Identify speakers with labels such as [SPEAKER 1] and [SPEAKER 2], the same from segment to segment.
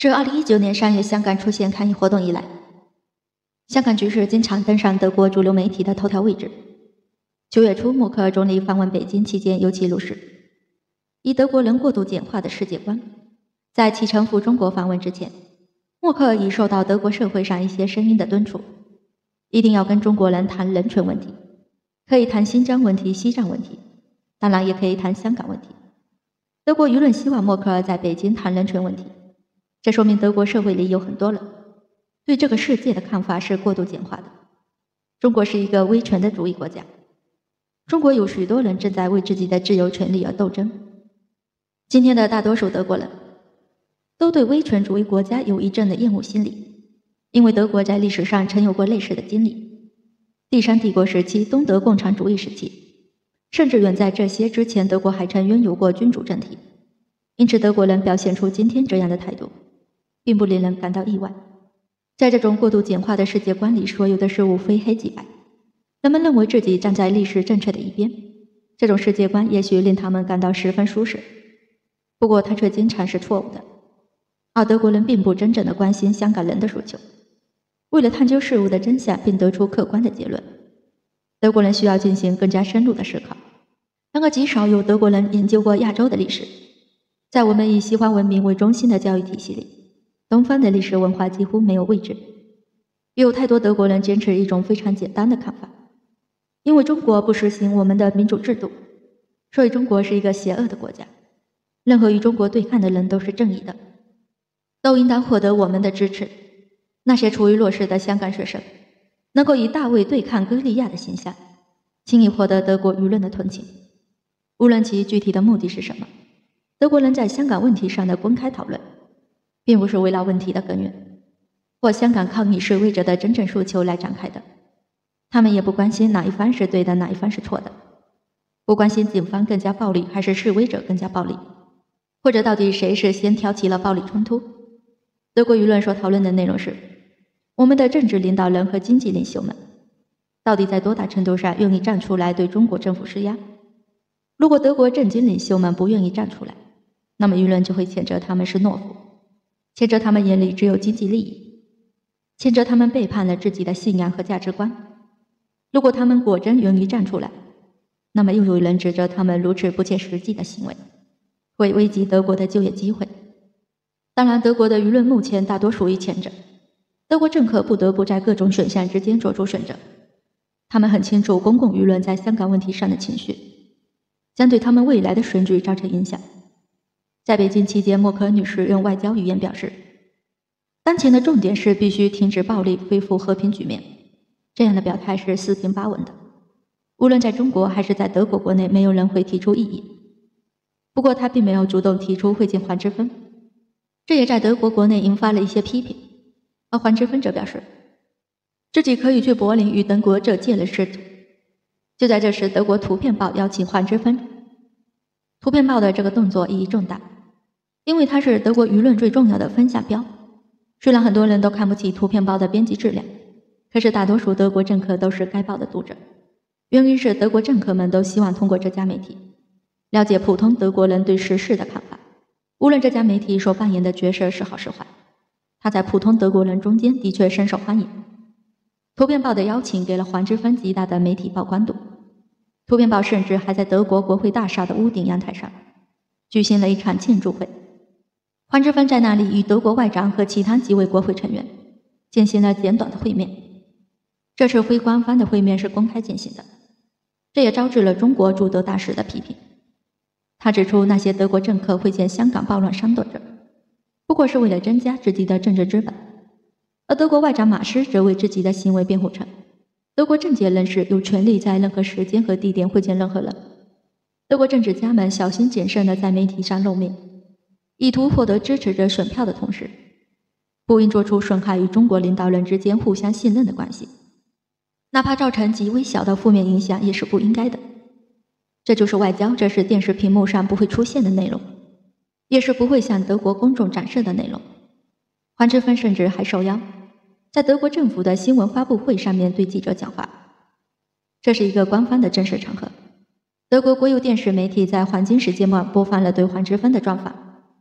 [SPEAKER 1] 自2019年3月香港出现抗议活动以来，香港局势经常登上德国主流媒体的头条位置。9月初，默克尔总理访问北京期间尤其如是。以德国人过度简化的世界观，在启程赴中国访问之前，默克尔已受到德国社会上一些声音的敦促，一定要跟中国人谈人权问题，可以谈新疆问题、西藏问题，当然也可以谈香港问题。德国舆论希望默克尔在北京谈人权问题，这说明德国社会里有很多人对这个世界的看法是过度简化的。中国是一个威权的主义国家，中国有许多人正在为自己的自由权利而斗争。今天的大多数德国人都对威权主义国家有一阵的厌恶心理，因为德国在历史上曾有过类似的经历。第三帝国时期、东德共产主义时期，甚至远在这些之前，德国还曾拥有过君主政体。因此德国人表现出今天这样的态度，并不令人感到意外。在这种过度简化的世界观里，所有的事物非黑即白，人们认为自己站在历史正确的一边，这种世界观也许令他们感到十分舒适，不过它却经常是错误的。而德国人并不真正的关心香港人的诉求。为了探究事物的真相并得出客观的结论，德国人需要进行更加深入的思考。然而极少有德国人研究过亚洲的历史。在我们以西方文明为中心的教育体系里，东方的历史文化几乎没有位置。有太多德国人坚持一种非常简单的看法，因为中国不实行我们的民主制度，所以中国是一个邪恶的国家，任何与中国对抗的人都是正义的，都应当获得我们的支持。那些处于弱势的香港学生能够以大卫对抗歌利亚的形象轻易获得德国舆论的同情，无论其具体的目的是什么。德国人在香港问题上的公开讨论并不是围绕问题的根源或香港抗议示威者的真正诉求来展开的，他们也不关心哪一方是对的，哪一方是错的，不关心警方更加暴力还是示威者更加暴力，或者到底谁是先挑起了暴力冲突。德国舆论所讨论的内容是，我们的政治领导人和经济领袖们到底在多大程度上愿意站出来对中国政府施压。如果德国政经领袖们不愿意站出来，那么舆论就会谴责他们是懦夫，谴责他们眼里只有经济利益，谴责他们背叛了自己的信仰和价值观。如果他们果真愿意站出来，那么又有人指责他们如此不切实际的行为会危及德国的就业机会。当然，德国的舆论目前大多属于前者，德国政客不得不在各种选项之间做出选择。他们很清楚公共舆论在香港问题上的情绪将对他们未来的选举造成影响。在北京期间，默克尔女士用外交语言表示，当前的重点是必须停止暴力，恢复和平局面。这样的表态是四平八稳的，无论在中国还是在德国国内，没有人会提出异议。不过他并没有主动提出会见黄之锋，这也在德国国内引发了一些批评。而黄之锋则表示自己可以去柏林与德国这见了师徒。就在这时，德国图片报邀请黄之锋。图片报的这个动作意义重大，因为它是德国舆论最重要的风向标。虽然很多人都看不起图片报的编辑质量，可是大多数德国政客都是该报的读者。原因是德国政客们都希望通过这家媒体了解普通德国人对时事的看法，无论这家媒体所扮演的角色是好是坏，它在普通德国人中间的确深受欢迎。图片报的邀请给了黄之锋极大的媒体曝光度。图片报甚至还在德国国会大厦的屋顶阳台上举行了一场庆祝会。黄之锋在那里与德国外长和其他几位国会成员进行了简短的会面。这次非官方的会面是公开进行的，这也招致了中国驻德大使的批评。他指出，那些德国政客会见香港暴乱煽动者不过是为了增加自己的政治资本，而德国外长马斯则为自己的行为辩护称，德国政界人士有权利在任何时间和地点会见任何人。德国政治家们小心谨慎地在媒体上露面，以图获得支持者选票的同时，不应做出损害与中国领导人之间互相信任的关系，哪怕造成极微小的负面影响也是不应该的。这就是外交，这是电视屏幕上不会出现的内容，也是不会向德国公众展示的内容。黄之锋甚至还受邀在德国政府的新闻发布会上面对记者讲话，这是一个官方的正式场合。德国国有电视媒体在黄金时间段播放了对黄之锋的专访，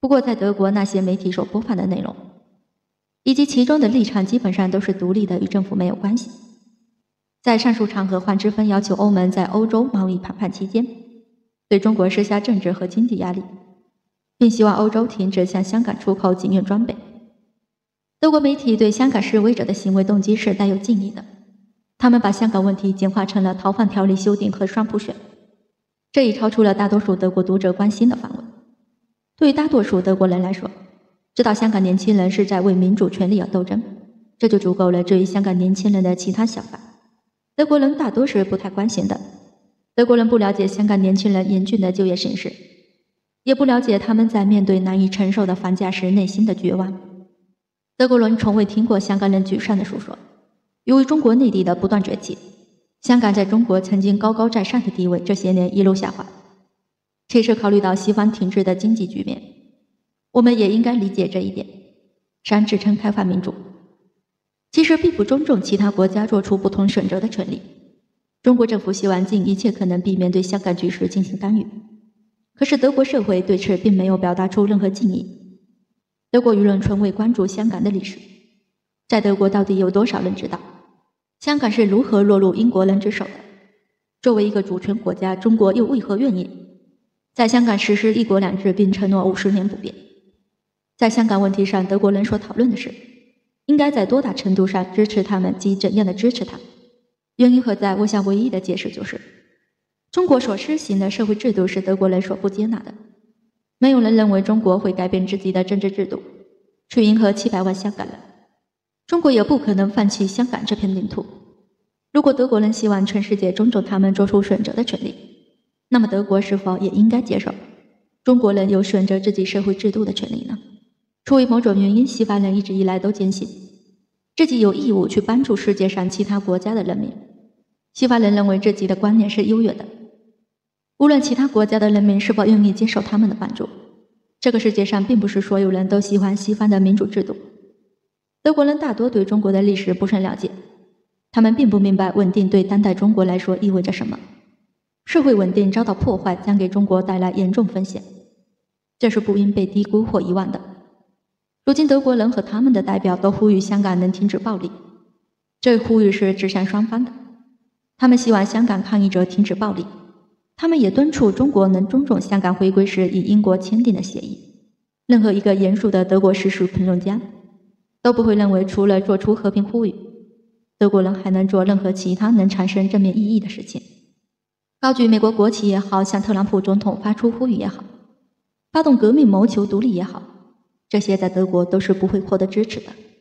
[SPEAKER 1] 不过在德国那些媒体所播放的内容，以及其中的立场基本上都是独立的，与政府没有关系。在上述场合，黄之锋要求欧盟在欧洲贸易谈判期间对中国施加政治和经济压力，并希望欧洲停止向香港出口警用装备。德国媒体对香港示威者的行为动机是带有敬意的，他们把香港问题简化成了逃犯条例修订和双普选，这已超出了大多数德国读者关心的范围。对于大多数德国人来说，知道香港年轻人是在为民主权利而斗争，这就足够了。至于香港年轻人的其他想法，德国人大多是不太关心的。德国人不了解香港年轻人严峻的就业形势，也不了解他们在面对难以承受的房价时内心的绝望。德国人从未听过香港人沮丧的诉说，由于中国内地的不断崛起，香港在中国曾经高高在上的地位这些年一路下滑。其实考虑到西方停滞的经济局面，我们也应该理解这一点。3支撑开放民主，其实并不尊重其他国家做出不同选择的权利。中国政府希望尽一切可能避免对香港局势进行干预，可是德国社会对此并没有表达出任何敬意。德国舆论从未关注香港的历史，在德国到底有多少人知道香港是如何落入英国人之手的？作为一个主权国家，中国又为何愿意在香港实施一国两制并承诺50年不变？在香港问题上，德国人所讨论的是应该在多大程度上支持他们及怎样的支持他们。原因何在？我想唯一的解释就是中国所施行的社会制度是德国人所不接纳的。没有人认为中国会改变自己的政治制度去迎合700万香港人，中国也不可能放弃香港这片领土。如果德国人希望全世界尊重他们做出选择的权利，那么德国是否也应该接受中国人有选择自己社会制度的权利呢？出于某种原因，西方人一直以来都坚信自己有义务去帮助世界上其他国家的人民。西方人认为自己的观念是优越的，无论其他国家的人民是否愿意接受他们的帮助。这个世界上并不是所有人都喜欢西方的民主制度。德国人大多对中国的历史不甚了解，他们并不明白稳定对当代中国来说意味着什么。社会稳定遭到破坏将给中国带来严重风险，这是不应被低估或遗忘的。如今德国人和他们的代表都呼吁香港能停止暴力，这呼吁是指向双方的。他们希望香港抗议者停止暴力，他们也敦促中国能尊重香港回归时与英国签订的协议。任何一个严肃的德国时事评论家都不会认为除了做出和平呼吁，德国人还能做任何其他能产生正面意义的事情。高举美国国旗也好，向特朗普总统发出呼吁也好，发动革命谋求独立也好，这些在德国都是不会获得支持的。